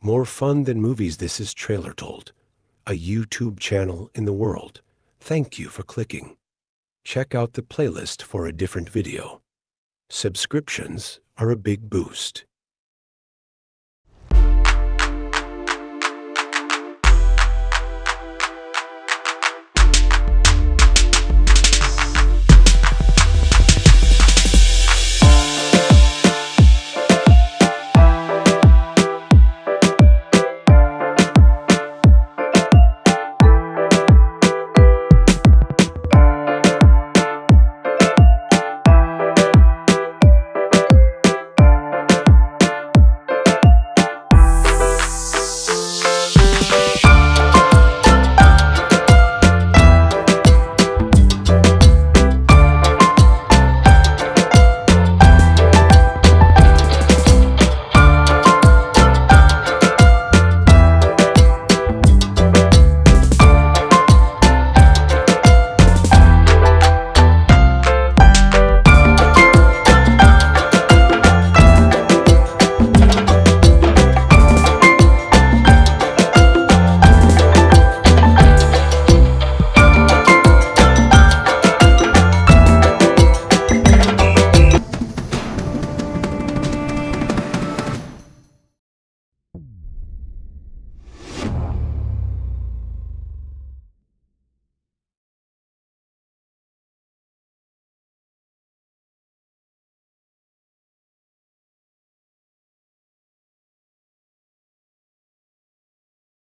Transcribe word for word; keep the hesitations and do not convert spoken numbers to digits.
More fun than movies, this is Trailer Told, a YouTube channel in the world. Thank you for clicking. Check out the playlist for a different video. Subscriptions are a big boost.